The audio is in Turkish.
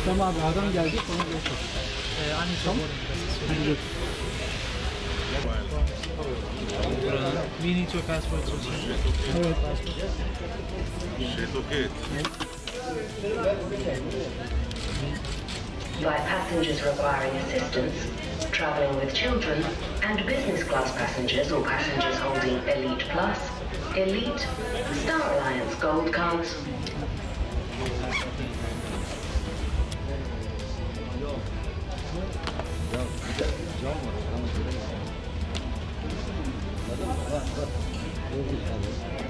Tamam abi adam gelecek onu göster. Anne Tamam. We need your passport. Evet. Shit, okay. By passengers requiring assistance, traveling with children, and business class passengers or passengers holding Elite Plus, Elite, Star Alliance Gold cards. Cam var, ama göremiyorum. Var.